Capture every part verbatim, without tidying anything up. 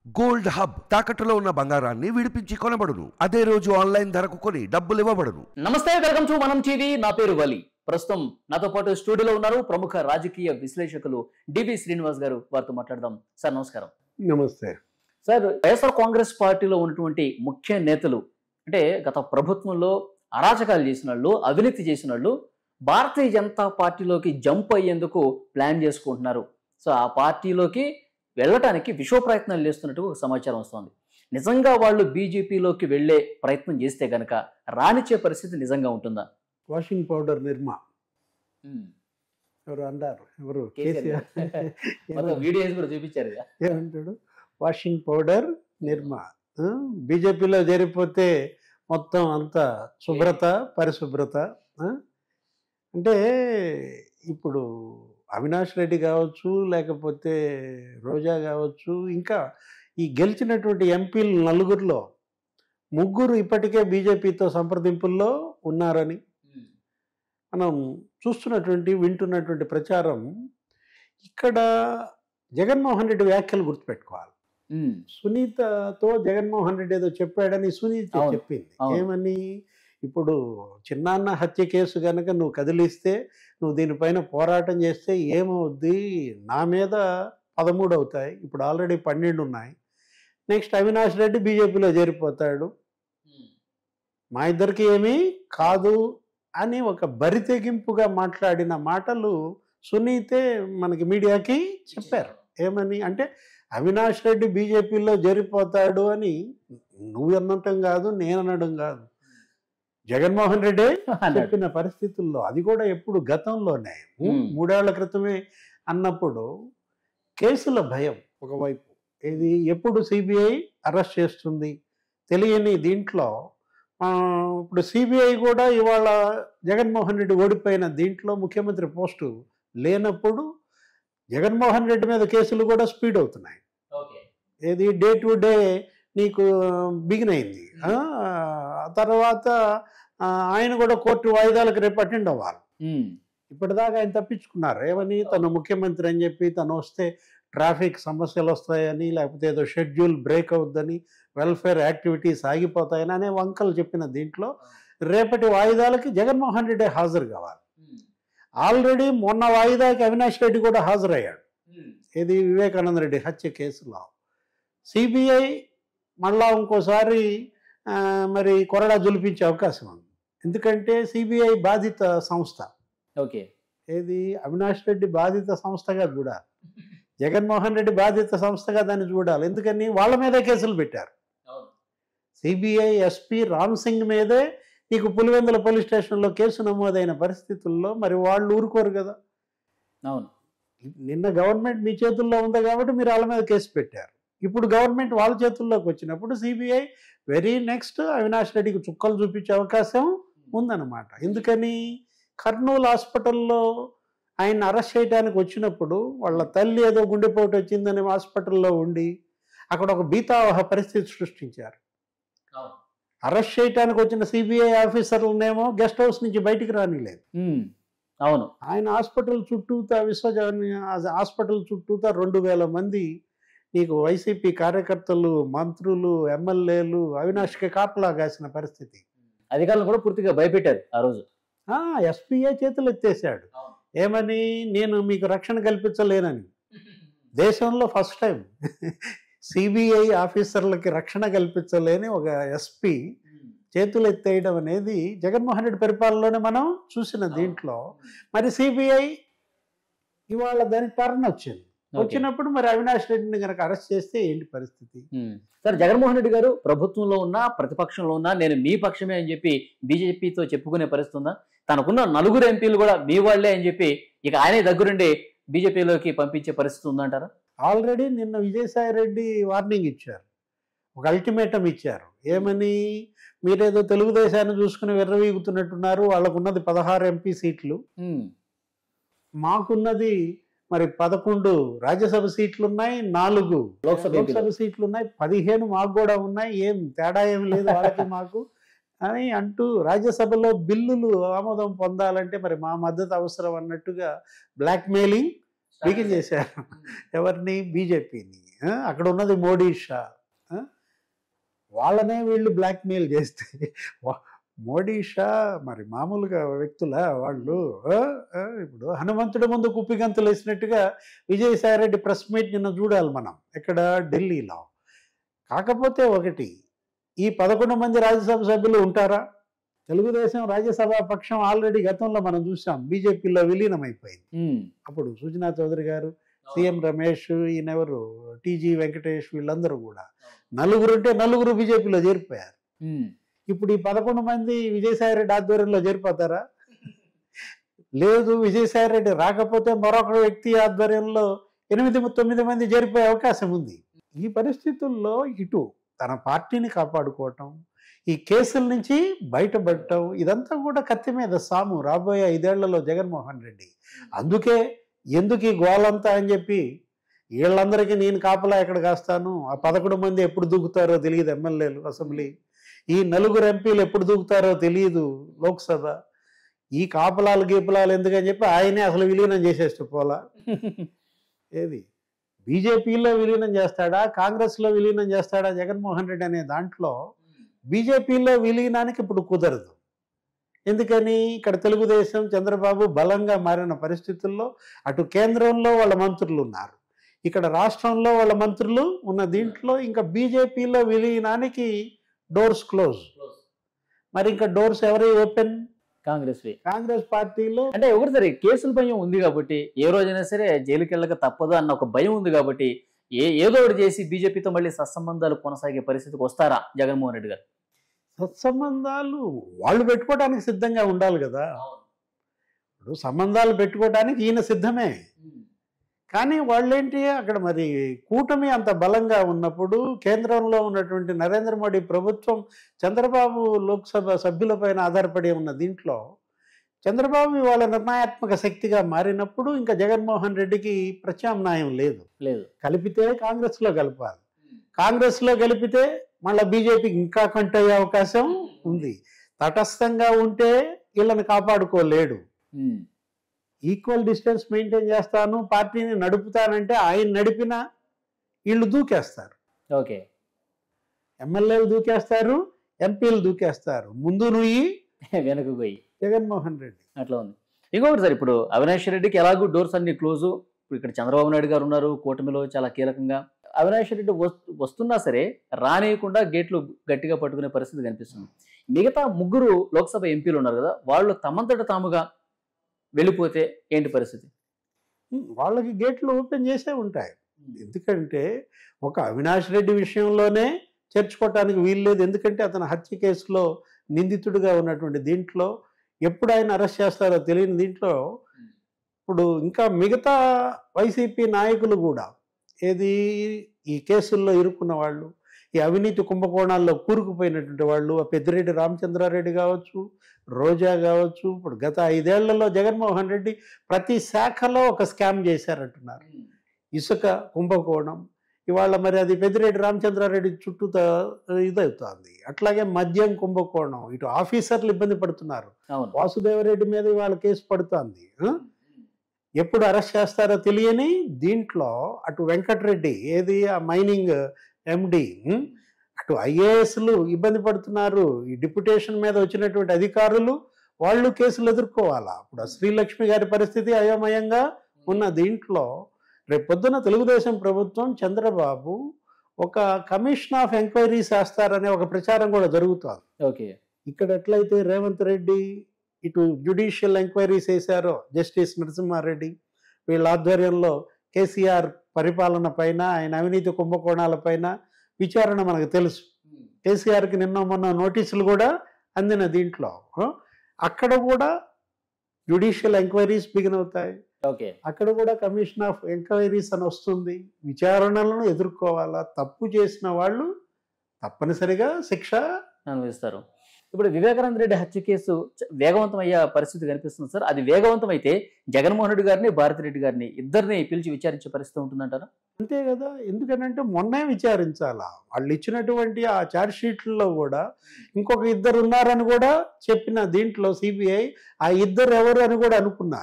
Gold hub తాకట్టులో ఉన్న బంగారాన్ని విడిపించి కొనబడును. అదే రోజు ఆన్లైన్ ధరకు కొని డబ్బులు ఇవ్వబడును. నమస్తే, వెల్కమ్ టు మనం టీవీ. నా పేరు వలి. ప్రస్తుతం నాతో పాటు స్టూడియోలో ఉన్నారు ప్రముఖ రాజకీయ విశ్లేషకులు డివి శ్రీనివాస్ గారు. వారితో మాట్లాడదాం. సార్ నమస్కారం. నమస్తే సార్, వైఎస్ఆర్ కాంగ్రెస్ పార్టీలో ఉన్నటువంటి ముఖ్య నేతలు అంటే గత ప్రభుత్వంలో అరాచకాలు చేసిన వాళ్ళు, అవినీతి చేసిన వాళ్ళు భారతీయ జనతా పార్టీలోకి జంప్ అయ్యేందుకు ప్లాన్ చేసుకుంటున్నారు. సో ఆ పార్టీలోకి వెళ్ళటానికి విశ్వ ప్రయత్నాలు చేస్తున్నట్టు సమాచారం వస్తుంది. నిజంగా వాళ్ళు బీజేపీలోకి వెళ్లే ప్రయత్నం చేస్తే గనక రానిచ్చే పరిస్థితి నిజంగా ఉంటుందా? వాషింగ్ పౌడర్ నిర్మా ఎవరు అన్నారు? ఎవరు? కేసీఆర్ వీడియోస్ కూడా చూపించారు. ఏమంటాడు? వాషింగ్ పౌడర్ నిర్మా బీజేపీలో చేరిపోతే మొత్తం అంతా శుభ్రత, పరిశుభ్రత. అంటే ఇప్పుడు అవినాష్ రెడ్డి కావచ్చు, లేకపోతే రోజా కావచ్చు, ఇంకా ఈ గెలిచినటువంటి ఎంపీలు నలుగురిలో ముగ్గురు ఇప్పటికే బీజేపీతో సంప్రదింపుల్లో ఉన్నారని మనం చూస్తున్నటువంటి వింటున్నటువంటి ప్రచారం. ఇక్కడ జగన్మోహన్ రెడ్డి వ్యాఖ్యలు గుర్తుపెట్టుకోవాలి. సునీతతో జగన్మోహన్ రెడ్డి ఏదో చెప్పాడని సునీత చెప్పింది. ఏమని? ఇప్పుడు చిన్నాన్న హత్య కేసు కనుక నువ్వు కదిలిస్తే, నువ్వు దీనిపైన పోరాటం చేస్తే ఏమవుద్ది? నా మీద పదమూడు అవుతాయి, ఇప్పుడు ఆల్రెడీ పన్నెండు ఉన్నాయి. నెక్స్ట్ అవినాష్ రెడ్డి బీజేపీలో చేరిపోతాడు, మా ఇద్దరికి ఏమీ కాదు అని ఒక బరితెగింపుగా మాట్లాడిన మాటలు సునీతే మనకి మీడియాకి చెప్పారు. ఏమని అంటే, అవినాష్ రెడ్డి బీజేపీలో చేరిపోతాడు అని నువ్వు అనటం కాదు, నేను అనడం కాదు, జగన్మోహన్ రెడ్డి చెప్పిన పరిస్థితుల్లో. అది కూడా ఎప్పుడు గతంలోనే, మూడేళ్ల క్రితమే అన్నప్పుడు కేసుల భయం ఒకవైపు, ఇది ఎప్పుడు సిబిఐ అరెస్ట్ చేస్తుంది తెలియని దీంట్లో. ఇప్పుడు సిబిఐ కూడా ఇవాళ జగన్మోహన్ రెడ్డి ఓడిపోయిన దీంట్లో ముఖ్యమంత్రి పోస్టు లేనప్పుడు జగన్మోహన్ రెడ్డి మీద కేసులు కూడా స్పీడ్ అవుతున్నాయి. ఏది డే టు డే నీకు బిగిన్ అయింది. తర్వాత ఆయన కూడా కోర్టు వాయిదాలకు రేపు అటెండ్ అవ్వాలి. ఇప్పటిదాకా ఆయన తప్పించుకున్నారు. ఏమని? తను ముఖ్యమంత్రి అని చెప్పి, తను వస్తే ట్రాఫిక్ సమస్యలు వస్తాయని, లేకపోతే ఏదో షెడ్యూల్ బ్రేక్ అవుద్దని, వెల్ఫేర్ యాక్టివిటీస్ ఆగిపోతాయని అనే వంకలు చెప్పిన దీంట్లో రేపటి వాయిదాలకి జగన్మోహన్ రెడ్డి హాజరు కావాలి. ఆల్రెడీ మొన్న వాయిదాకి అవినాష్ రెడ్డి కూడా హాజరయ్యాడు. ఇది వివేకానంద రెడ్డి హత్య కేసులో. సిబిఐ మళ్ళా ఇంకోసారి మరి కొరడా జులిపించే అవకాశం ఉంది. ఎందుకంటే సిబిఐ బాధిత సంస్థ. ఓకే, ఏది అవినాష్ రెడ్డి బాధిత సంస్థగా చూడాలి, జగన్మోహన్ రెడ్డి బాధిత సంస్థగా దాన్ని చూడాలి. ఎందుకని? వాళ్ళ మీదే కేసులు పెట్టారు. సిబిఐ ఎస్పీ రామ్ సింగ్ మీదే నీకు పులివెందుల పోలీస్ స్టేషన్లో కేసు నమోదైన పరిస్థితుల్లో మరి వాళ్ళు ఊరుకోరు కదా. అవును, నిన్న గవర్నమెంట్ మీ చేతుల్లో ఉంది కాబట్టి మీరు వాళ్ళ మీద కేసు పెట్టారు. ఇప్పుడు గవర్నమెంట్ వాళ్ళ చేతుల్లోకి వచ్చినప్పుడు సిబిఐ వెరీ నెక్స్ట్ అవినాష్ రెడ్డికి చుక్కలు చూపించే అవకాశం ఉందన్నమాట. ఎందుకని? కర్నూలు హాస్పిటల్లో ఆయన అరెస్ట్ చేయడానికి వచ్చినప్పుడు వాళ్ళ తల్లి ఏదో గుండెపోటు వచ్చిందని హాస్పిటల్లో ఉండి అక్కడ ఒక భీతావహ పరిస్థితి సృష్టించారు. అరెస్ట్ చేయడానికి వచ్చిన సిబిఐ ఆఫీసర్లనేమో గెస్ట్ హౌస్ నుంచి బయటికి రానిలేదు. అవును, ఆయన హాస్పిటల్ చుట్టూతా విశ్వజన హాస్పిటల్ చుట్టూతా రెండు వేల మంది నీకు వైసీపీ కార్యకర్తలు, మంత్రులు, ఎమ్మెల్యేలు అవినాష్కి కాపలా కాసిన పరిస్థితి. అధికారులు కూడా పూర్తిగా భయపెట్టారు ఆ రోజు. ఎస్పీఏ చేతులు ఎత్తేసాడు. ఏమని? నేను మీకు రక్షణ కల్పించలేనని. దేశంలో ఫస్ట్ టైం సిబిఐ ఆఫీసర్లకి రక్షణ కల్పించలేని ఒక ఎస్పీ చేతులు ఎత్తేయడం అనేది జగన్మోహన్ రెడ్డి పరిపాలనలోనే మనం చూసిన దీంట్లో. మరి సిబిఐ ఇవాళ దానికి టర్న్ వచ్చింది. వచ్చినప్పుడు మరి అవినాష్ రెడ్డిని కనుక అరెస్ట్ చేస్తే ఏంటి పరిస్థితి? సార్, జగన్మోహన్ రెడ్డి గారు ప్రభుత్వంలో ఉన్నా ప్రతిపక్షంలో ఉన్నా నేను మీ పక్షమే అని చెప్పి బీజేపీతో చెప్పుకునే పరిస్థితి ఉందా? తనకున్న నలుగురు ఎంపీలు కూడా మీ వాళ్లే అని చెప్పి ఇక ఆయనే దగ్గరుండి బీజేపీలోకి పంపించే పరిస్థితి ఉందంటారా? ఆల్రెడీ నిన్న విజయసాయి రెడ్డి వార్నింగ్ ఇచ్చారు, ఒక అల్టిమేటం ఇచ్చారు. ఏమని? మీరేదో తెలుగుదేశాన్ని చూసుకుని విర్రవీగుతున్నట్టున్నారు. వాళ్ళకున్నది పదహారు ఎంపీ సీట్లు, మాకున్నది మరి పదకొండు రాజ్యసభ సీట్లు ఉన్నాయి, నాలుగు లోక్సభ సీట్లు ఉన్నాయి, పదిహేను మాకు కూడా ఉన్నాయి, ఏం తేడా ఏమి లేదు వాళ్ళకి మాకు అని అంటూ రాజ్యసభలో బిల్లులు ఆమోదం పొందాలంటే మరి మా మద్దతు అవసరం అన్నట్టుగా బ్లాక్మెయిలింగ్ వీకెన్ చేశారు. ఎవరిని? బీజేపీని. అక్కడ ఉన్నది మోడీ షా. వాళ్ళనే వీళ్ళు బ్లాక్మెయిల్ చేస్తే మోడీ షా మరి మామూలుగా వ్యక్తుల వాళ్ళు. ఇప్పుడు హనుమంతుడి ముందు కుప్పిగంతులు వేసినట్టుగా విజయసాయిరెడ్డి ప్రెస్ మీట్ నిన్న చూడాలి మనం ఇక్కడ ఢిల్లీలో. కాకపోతే ఒకటి, ఈ పదకొండు మంది రాజ్యసభ సభ్యులు ఉంటారా? తెలుగుదేశం రాజ్యసభ పక్షం ఆల్రెడీ గతంలో మనం చూసాం బీజేపీలో విలీనం అయిపోయింది. అప్పుడు సుజనా చౌదరి గారు, సీఎం రమేష్, ఈయనెవరు టీజీ వెంకటేష్, వీళ్ళందరూ కూడా నలుగురు ఉంటే నలుగురు బీజేపీలో చేరిపోయారు. ఇప్పుడు ఈ పదకొండు మంది విజయసాయిరెడ్డి ఆధ్వర్యంలో చేరిపోతారా? లేదు, విజయసాయిరెడ్డి రాకపోతే మరొక వ్యక్తి ఆధ్వర్యంలో ఎనిమిది తొమ్మిది మంది చేరిపోయే అవకాశం ఉంది. ఈ పరిస్థితుల్లో ఇటు తన పార్టీని కాపాడుకోవటం, ఈ కేసుల నుంచి బయటపడటం, ఇదంతా కూడా కత్తి మీద సాము రాబోయే ఐదేళ్లలో జగన్మోహన్ రెడ్డి. అందుకే ఎందుకు ఈ గోలంతా అని చెప్పి వీళ్ళందరికీ నేను కాపలా ఎక్కడ కాస్తాను, ఆ పదకొండు మంది ఎప్పుడు దూకుతారో తెలియదు ఎమ్మెల్యేలు అసెంబ్లీ, ఈ నలుగురు ఎంపీలు ఎప్పుడు దూకుతారో తెలియదు లోక్సభ, ఈ కాపలాలు గీపలాలు ఎందుకని చెప్పి ఆయనే అసలు విలీనం చేసేస్తూ పోలా. ఏది బీజేపీలో విలీనం చేస్తాడా, కాంగ్రెస్లో విలీనం చేస్తాడా జగన్మోహన్ రెడ్డి అనే దాంట్లో బీజేపీలో విలీనానికి ఇప్పుడు కుదరదు. ఎందుకని? ఇక్కడ తెలుగుదేశం చంద్రబాబు బలంగా మారిన పరిస్థితుల్లో అటు కేంద్రంలో వాళ్ళ మంత్రులు ఉన్నారు, ఇక్కడ రాష్ట్రంలో వాళ్ళ మంత్రులు ఉన్న దీంట్లో ఇంకా బీజేపీలో విలీనానికి డోర్స్ క్లోజ్. మరి ఇంకా డోర్స్ ఎవరి ఓపెన్? కాంగ్రెస్ కాంగ్రెస్ పార్టీలో. అంటే ఒకటి సరే కేసుల భయం ఉంది కాబట్టి ఏ రోజైనా సరే జైలుకి వెళ్ళక తప్పదు అన్న ఒక భయం ఉంది కాబట్టి ఏ ఏదో ఒకటి చేసి బీజేపీతో మళ్ళీ సత్సంబంధాలు కొనసాగే పరిస్థితికి వస్తారా జగన్మోహన్ రెడ్డి గారు? సత్సంబంధాలు వాళ్ళు పెట్టుకోవడానికి సిద్ధంగా ఉండాలి కదా. ఇప్పుడు సంబంధాలు పెట్టుకోవడానికి ఈయన సిద్ధమే, కానీ వాళ్ళేంటి అక్కడ మరి కూటమి అంత బలంగా ఉన్నప్పుడు కేంద్రంలో ఉన్నటువంటి నరేంద్ర మోడీ ప్రభుత్వం చంద్రబాబు లోక్సభ సభ్యులపైన ఆధారపడి ఉన్న దీంట్లో చంద్రబాబు వాళ్ళ నిర్ణయాత్మక శక్తిగా మారినప్పుడు ఇంకా జగన్మోహన్ రెడ్డికి ప్రత్యామ్నాయం లేదు. లేదు కలిపితే కాంగ్రెస్లో కలపాలి, కాంగ్రెస్లో కలిపితే మళ్ళీ బీజేపీకి ఇంకా కంట్ అయ్యే అవకాశం ఉంది. తటస్థంగా ఉంటే వీళ్ళని కాపాడుకోలేడు. ఈక్వల్ డిస్టెన్స్ మెయింటైన్ చేస్తాను, పార్టీని నడుపుతానంటే ఆయన నడిపినా వీళ్ళు దూకేస్తారు. ఓకే, ఎమ్మెల్యేలు దూకేస్తారు, ఎంపీలు దూకేస్తారు, ముందు నువ్వు వెనక పోయి జగన్మోహన్ రెడ్డి. అట్లా ఉంది. ఇంకొకటి సార్, ఇప్పుడు అవినాష్ రెడ్డికి ఎలాగో డోర్స్ అన్ని క్లోజు. ఇప్పుడు ఇక్కడ చంద్రబాబు నాయుడు గారు ఉన్నారు కూటమిలో చాలా కీలకంగా. అవినాష్ రెడ్డి వస్తున్నా సరే రానియకుండా గేట్లు గట్టిగా పట్టుకునే పరిస్థితి కనిపిస్తుంది. మిగతా ముగ్గురు లోక్సభ ఎంపీలు ఉన్నారు కదా, వాళ్ళు తమంతట తాముగా వెళ్ళిపోతే ఏంటి పరిస్థితి? వాళ్ళకి గేట్లు ఓపెన్ చేసే ఉంటాయి. ఎందుకంటే ఒక అవినాష్ రెడ్డి విషయంలోనే చేర్చుకోవటానికి వీల్లేదు. ఎందుకంటే అతను హత్య కేసులో నిందితుడిగా ఉన్నటువంటి దీంట్లో ఎప్పుడు ఆయన అరెస్ట్ చేస్తారో తెలియని దీంట్లో ఇప్పుడు ఇంకా మిగతా వైసీపీ నాయకులు కూడా ఏది ఈ కేసుల్లో ఇరుక్కున్న వాళ్ళు, ఈ అవినీతి కుంభకోణాల్లో కూరుకుపోయినటువంటి వాళ్ళు, పెద్దిరెడ్డి రామచంద్రారెడ్డి కావచ్చు, రోజా కావచ్చు, ఇప్పుడు గత ఐదేళ్లలో జగన్మోహన్ రెడ్డి ప్రతి శాఖలో ఒక స్కామ్ చేశారంటున్నారు. ఇసుక కుంభకోణం ఇవాళ మరి అది పెద్దిరెడ్డి రామచంద్రారెడ్డి చుట్టూ ఇదవుతుంది. అట్లాగే మద్యం కుంభకోణం, ఇటు ఆఫీసర్లు ఇబ్బంది పడుతున్నారు, వాసుదేవరెడ్డి మీద ఇవాళ కేసు పడుతుంది. ఎప్పుడు అరెస్ట్ చేస్తారో తెలియని దీంట్లో అటు వెంకటరెడ్డి ఏది ఆ మైనింగ్ ఎండి, అటు ఐఏఎస్లు ఇబ్బంది పడుతున్నారు, ఈ డిప్యుటేషన్ మీద వచ్చినటువంటి అధికారులు వాళ్ళు కేసులు ఎదుర్కోవాలా. ఇప్పుడు శ్రీలక్ష్మి గారి పరిస్థితి అయోమయంగా ఉన్న దీంట్లో రేపు పొద్దున తెలుగుదేశం ప్రభుత్వం చంద్రబాబు ఒక కమిషన్ ఆఫ్ ఎంక్వైరీస్ వేస్తారనే ఒక ప్రచారం కూడా జరుగుతుంది. ఓకే, ఇక్కడ ఎట్లయితే రేవంత్ రెడ్డి ఇటు జ్యుడిషియల్ ఎంక్వైరీస్ వేశారో జస్టిస్ నరసింహారెడ్డి వీళ్ళ ఆధ్వర్యంలో కేసీఆర్ పరిపాలన పైన, ఆయన అవినీతి కుంభకోణాల పైన విచారణ మనకు తెలుసు. కేసీఆర్కి నిన్న మొన్న నోటీసులు కూడా అందిన దీంట్లో అక్కడ కూడా జ్యుడిషియల్ ఎంక్వైరీస్ బిగిన్ అవుతాయి. ఓకే, అక్కడ కూడా కమిషన్ ఆఫ్ ఎంక్వైరీస్ అని వస్తుంది. విచారణలను ఎదుర్కోవాలా, తప్పు చేసిన వాళ్ళు తప్పనిసరిగా శిక్ష అనుభవిస్తారు. ఇప్పుడు వివేకానంద రెడ్డి హత్య కేసు వేగవంతం అయ్యే పరిస్థితి కనిపిస్తుంది సార్. అది వేగవంతం అయితే జగన్మోహన్ రెడ్డి గారిని, భారతిరెడ్డి గారిని ఇద్దరిని పిలిచి విచారించే పరిస్థితి ఉంటుందంటారా? అంతే కదా, ఎందుకంటే మొన్నే విచారించాలా. వాళ్ళు ఇచ్చినటువంటి ఆ ఛార్జ్ షీట్లలో కూడా ఇంకొక ఇద్దరు ఉన్నారని కూడా చెప్పిన దీంట్లో సిబిఐ ఆ ఇద్దరు ఎవరు అని కూడా అనుకున్నారు.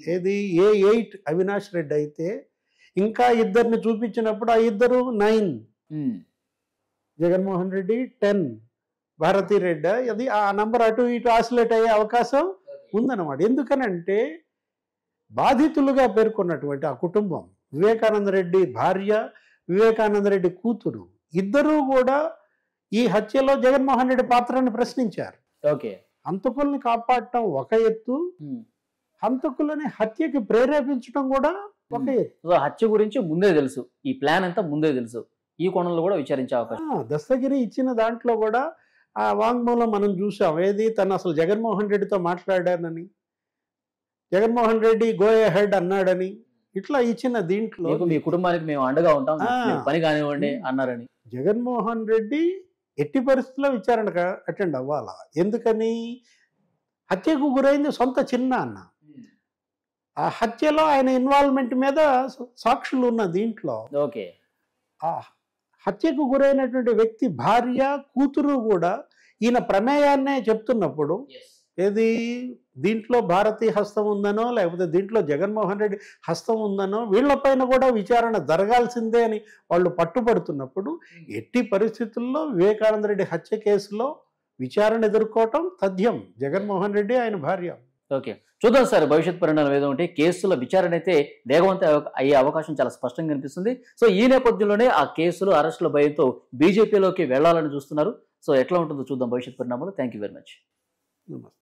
ఏది ఏ ఎయిట్ అవినాష్ రెడ్డి అయితే ఇంకా ఇద్దరిని చూపించినప్పుడు ఆ ఇద్దరు నైన్, జగన్మోహన్ రెడ్డి టెన్, భారతీ రెడ్డి, అది ఆ నంబర్ అటు ఇటు ఆసిలేట్ అయ్యే అవకాశం ఉందన్నమాట. ఎందుకనంటే బాధితులుగా పేర్కొన్నటువంటి ఆ కుటుంబం, వివేకానంద రెడ్డి భార్య, వివేకానంద రెడ్డి కూతురు, ఇద్దరూ కూడా ఈ హత్యలో జగన్మోహన్ రెడ్డి పాత్రను ప్రశ్నించారు. ఓకే, హంతకుల్ని కాపాడటం ఒక ఎత్తు, హంతకులని హత్యకి ప్రేరేపించడం కూడా ఒక ఎత్తు. సో హత్య గురించి ముందే తెలుసు, ఈ ప్లాన్ అంతా ముందే తెలుసు, ఈ కోణంలో కూడా విచారించే అవకాశం. దస్తగిరి ఇచ్చిన దాంట్లో కూడా ఆ వాంగ్మూలం మనం చూసాం. ఏది తను అసలు జగన్మోహన్ రెడ్డితో మాట్లాడానని, జగన్మోహన్ రెడ్డి గో హెడ్ అన్నాడని, ఇట్లా ఇచ్చిన దీంట్లో మీ కుటుంబానికి మేము అండగా ఉంటాం, పని కానివ్వండి అన్నారని. జగన్మోహన్ రెడ్డి ఎట్టి పరిస్థితుల్లో విచారణ అటెండ్ అవ్వాలా. ఎందుకని? హత్యకు గురైంది సొంత చిన్న అన్న. ఆ హత్యలో ఆయన ఇన్వాల్వ్మెంట్ మీద సాక్షులు ఉన్న దీంట్లో ఓకే, ఆ హత్యకు గురైనటువంటి వ్యక్తి భార్య, కూతురు కూడా ఈయన ప్రమేయాన్నే చెప్తున్నప్పుడు, ఏది దీంట్లో భారతీయ హస్తం ఉందనో లేకపోతే దీంట్లో జగన్మోహన్ రెడ్డి హస్తం ఉందనో వీళ్ళపైన కూడా విచారణ జరగాల్సిందే అని వాళ్ళు పట్టుబడుతున్నప్పుడు, ఎట్టి పరిస్థితుల్లో వివేకానంద రెడ్డి హత్య కేసులో విచారణ ఎదుర్కోవటం తథ్యం. జగన్మోహన్ రెడ్డి ఆయన భార్య. ఓకే, చూద్దాం సార్ భవిష్యత్ పరిణామం ఏదో ఉంటే. కేసుల విచారణ అయితే వేగవంతం అయ్యే అవకాశం చాలా స్పష్టంగా కనిపిస్తుంది. సో ఈ నేపథ్యంలోనే ఆ కేసులు, అరెస్టుల భయంతో బీజేపీలోకి వెళ్లాలని చూస్తున్నారు. సో ఎట్లా ఉంటుందో చూద్దాం భవిష్యత్ పరిణామాలు. Thank you very much. నమస్తే.